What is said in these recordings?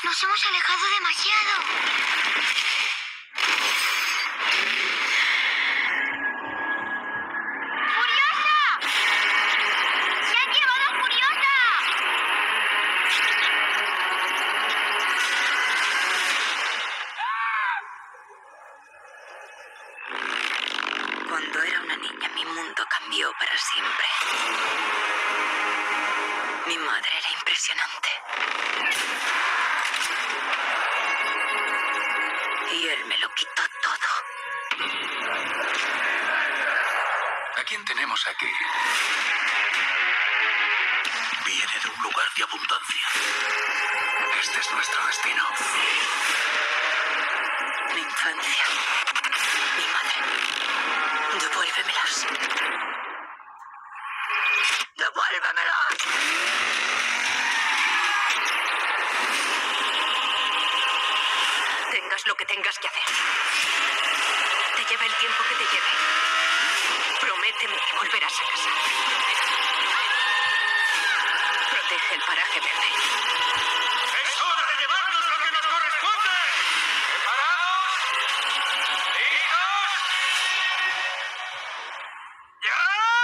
Nos hemos alejado demasiado. ¡Furiosa! ¡Se han llevado a Furiosa! Cuando era una niña, mi mundo cambió para siempre. Mi madre era impresionante. Y él me lo quitó todo. ¿A quién tenemos aquí? Viene de un lugar de abundancia. Este es nuestro destino. Mi infancia. Mi madre. Devuélvemelas. ¡Devuélvemelas! Tengas lo que tengas que hacer. Te lleve el tiempo que te lleve. Prométeme que volverás a casa. Protege el paraje verde. ¡Es hora de llevarnos lo que nos corresponde! ¿Preparados? ¿Listos? ¡Ya!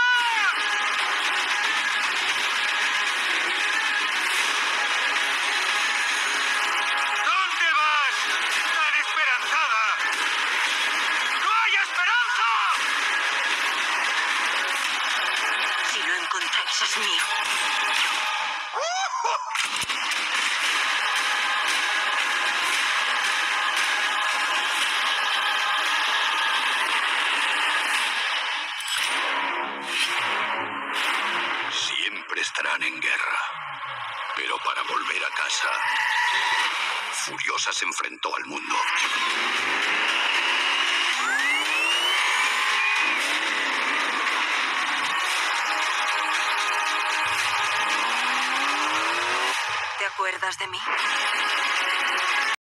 ¿Dónde vas? ¡Tan esperanzada! ¡No hay esperanza! Si lo encontráis, es mío. Siempre estarán en guerra. Pero para volver a casa, Furiosa se enfrentó al mundo. ¿Te acuerdas de mí?